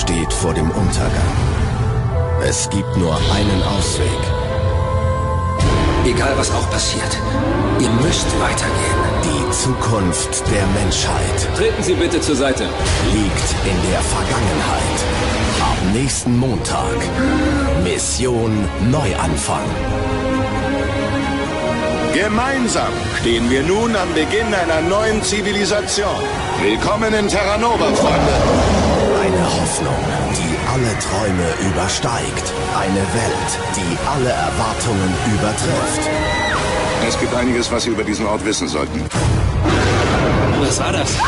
steht vor dem Untergang. Es gibt nur einen Ausweg. Egal was auch passiert, ihr müsst weitergehen. Die Zukunft der Menschheit Treten Sie bitte zur Seite. liegt in der Vergangenheit. Ab nächsten Montag. Mission Neuanfang. Gemeinsam stehen wir nun am Beginn einer neuen Zivilisation. Willkommen in Terra Nova, Freunde. Eine Hoffnung, die alle Träume übersteigt. Eine Welt, die alle Erwartungen übertrifft. Es gibt einiges, was Sie über diesen Ort wissen sollten. Was war das?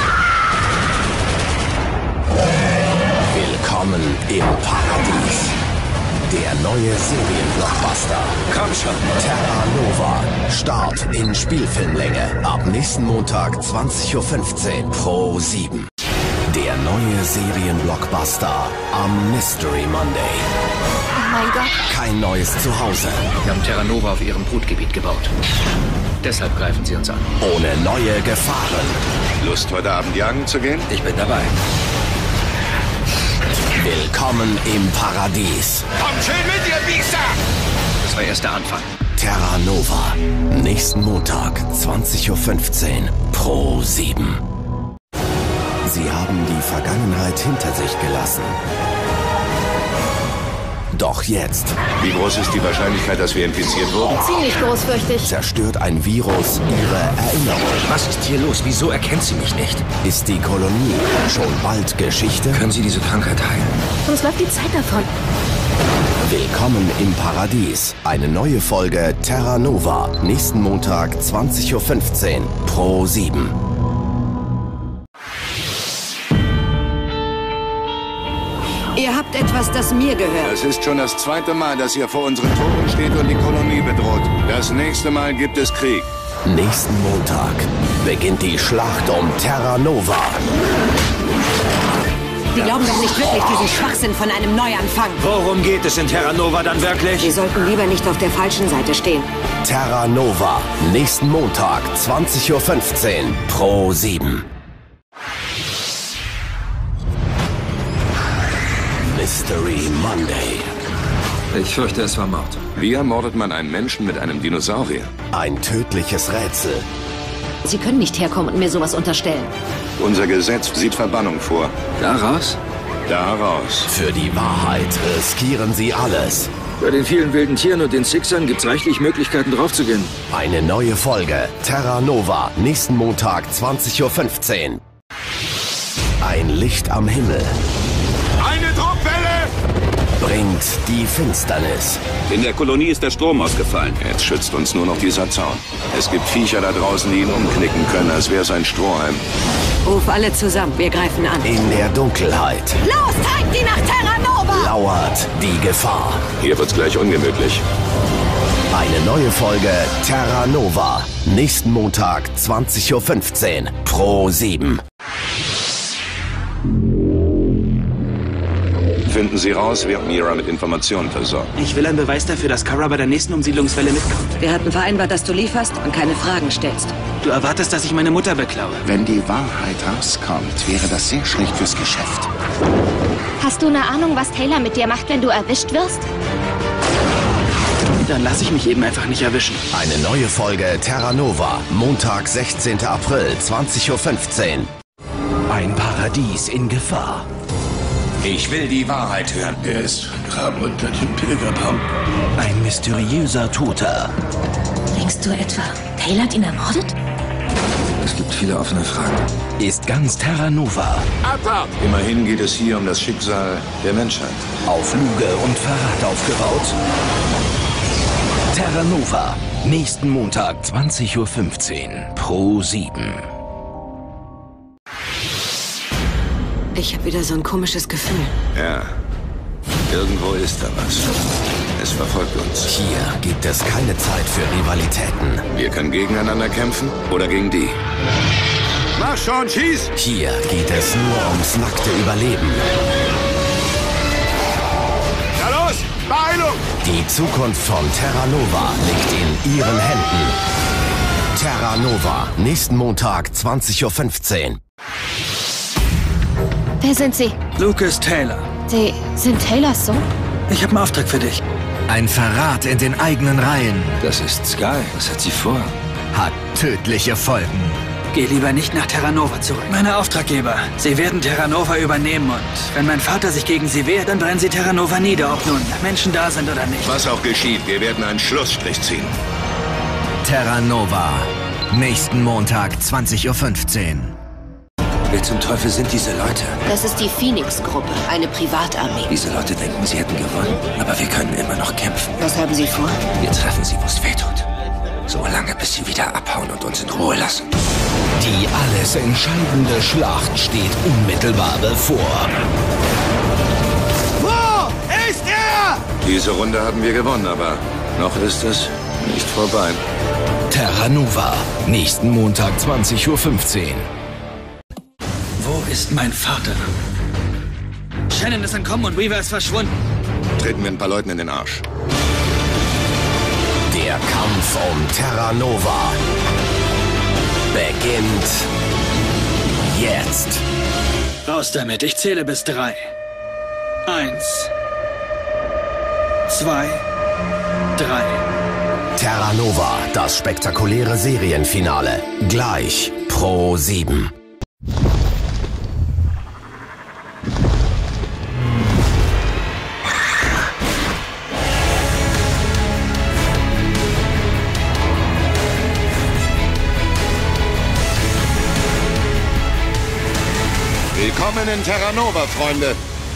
Willkommen im Paradies. Der neue Serienblockbuster. Komm schon. Terra Nova. Start in Spielfilmlänge. Ab nächsten Montag 20:15 Uhr pro 7. Der neue Serienblockbuster am Mystery Monday. Oh mein Gott. Kein neues Zuhause. Wir haben Terra Nova auf Ihrem Brutgebiet gebaut. Deshalb greifen Sie uns an. Ohne neue Gefahren. Lust, heute Abend jagen zu gehen? Ich bin dabei. Willkommen im Paradies. Kommt schön mit, ihr Biester! Das war erst der Anfang. Terra Nova. Nächsten Montag 20:15 Uhr pro 7. Sie haben die Vergangenheit hinter sich gelassen. Doch jetzt Wie groß ist die Wahrscheinlichkeit, dass wir infiziert wurden? Ziemlich großfürchtig. zerstört ein Virus Ihre Erinnerung. Was ist hier los? Wieso erkennt sie mich nicht? Ist die Kolonie schon bald Geschichte? Können Sie diese Krankheit heilen? Uns läuft die Zeit davon. Willkommen im Paradies. Eine neue Folge Terra Nova. Nächsten Montag 20:15 Uhr pro 7. Ihr habt etwas, das mir gehört. Es ist schon das zweite Mal, dass ihr vor unseren Toren steht und die Kolonie bedroht. Das nächste Mal gibt es Krieg. Nächsten Montag beginnt die Schlacht um Terra Nova. Sie glauben doch nicht wirklich diesen Schwachsinn von einem Neuanfang. Worum geht es in Terra Nova dann wirklich? Wir sollten lieber nicht auf der falschen Seite stehen. Terra Nova. Nächsten Montag 20:15 Uhr pro 7. Mystery Monday. Ich fürchte, es war Mord. Wie ermordet man einen Menschen mit einem Dinosaurier? Ein tödliches Rätsel. Sie können nicht herkommen und mir sowas unterstellen. Unser Gesetz sieht Verbannung vor. Daraus? Daraus. Für die Wahrheit riskieren Sie alles. Bei den vielen wilden Tieren und den Sixern gibt's reichlich Möglichkeiten draufzugehen. Eine neue Folge Terra Nova. Nächsten Montag 20:15 Uhr. Ein Licht am Himmel Eine Druckwelle! bringt die Finsternis. In der Kolonie ist der Strom ausgefallen. Jetzt schützt uns nur noch dieser Zaun. Es gibt Viecher da draußen, die ihn umknicken können, als wäre es ein Strohhalm. Ruf alle zusammen, wir greifen an. In der Dunkelheit Los, treibt die nach Terra Nova! lauert die Gefahr. Hier wird's gleich ungemütlich. Eine neue Folge Terra Nova. Nächsten Montag 20:15 Uhr pro 7. Finden Sie raus, wer Mira mit Informationen versorgt. Ich will einen Beweis dafür, dass Kara bei der nächsten Umsiedlungswelle mitkommt. Wir hatten vereinbart, dass du lieferst und keine Fragen stellst. Du erwartest, dass ich meine Mutter beklaue. Wenn die Wahrheit rauskommt, wäre das sehr schlecht fürs Geschäft. Hast du eine Ahnung, was Taylor mit dir macht, wenn du erwischt wirst? Dann lasse ich mich eben einfach nicht erwischen. Eine neue Folge Terra Nova. Montag 16. April 20:15 Uhr. Ein Paradies in Gefahr. Ich will die Wahrheit hören. Er ist vergraben unter dem Pilgerbaum. Ein mysteriöser Toter. Denkst du etwa, Taylor hat ihn ermordet? Es gibt viele offene Fragen. Ist ganz Terra Nova Immerhin geht es hier um das Schicksal der Menschheit. auf Lüge und Verrat aufgebaut. Terra Nova. Nächsten Montag 20:15 Uhr pro 7. Ich habe wieder so ein komisches Gefühl. Ja, irgendwo ist da was. Es verfolgt uns. Hier gibt es keine Zeit für Rivalitäten. Wir können gegeneinander kämpfen oder gegen die. Mach schon, schieß! Hier geht es nur ums nackte Überleben. Na los, Beeilung! Die Zukunft von Terra Nova liegt in Ihren Händen. Terra Nova, nächsten Montag 20:15 Uhr. Wer sind Sie? Lucas Taylor. Sie sind Taylors Sohn? Ich habe einen Auftrag für dich. Ein Verrat in den eigenen Reihen Das ist Sky. Was hat sie vor? hat tödliche Folgen. Geh lieber nicht nach Terra Nova zurück. Meine Auftraggeber, sie werden Terra Nova übernehmen und wenn mein Vater sich gegen sie wehrt, dann brennen sie Terra Nova nieder, ob nun Menschen da sind oder nicht. Was auch geschieht, wir werden einen Schlussstrich ziehen. Terra Nova. Nächsten Montag, 20:15 Uhr. Wer zum Teufel sind diese Leute? Das ist die Phoenix-Gruppe, eine Privatarmee. Diese Leute denken, sie hätten gewonnen. Aber wir können immer noch kämpfen. Was haben Sie vor? Wir treffen sie, wo es weh tut. So lange, bis sie wieder abhauen und uns in Ruhe lassen. Die alles entscheidende Schlacht steht unmittelbar bevor. Wo ist er? Diese Runde haben wir gewonnen, aber noch ist es nicht vorbei. Terra Nova. Nächsten Montag, 20:15 Uhr. Wo ist mein Vater? Shannon ist entkommen und Weaver ist verschwunden. Treten wir ein paar Leuten in den Arsch. Der Kampf um Terra Nova beginnt jetzt. Raus damit, ich zähle bis 3. 1, 2, 3. Terra Nova, das spektakuläre Serienfinale. Gleich Pro7. Willkommen in Terra Nova, Freunde.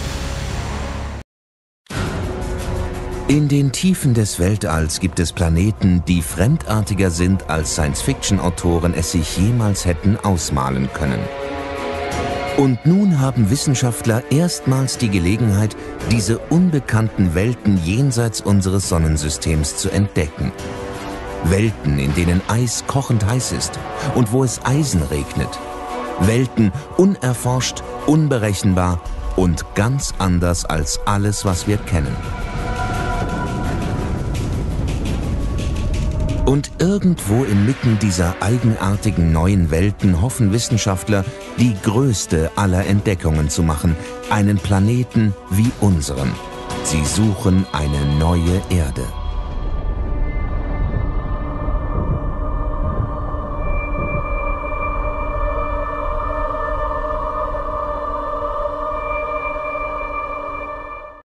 In den Tiefen des Weltalls gibt es Planeten, die fremdartiger sind, als Science-Fiction-Autoren es sich jemals hätten ausmalen können. Und nun haben Wissenschaftler erstmals die Gelegenheit, diese unbekannten Welten jenseits unseres Sonnensystems zu entdecken. Welten, in denen Eis kochend heiß ist und wo es Eisen regnet. Welten unerforscht, unberechenbar und ganz anders als alles, was wir kennen. Und irgendwo inmitten dieser eigenartigen neuen Welten hoffen Wissenschaftler, die größte aller Entdeckungen zu machen, einen Planeten wie unseren. Sie suchen eine neue Erde.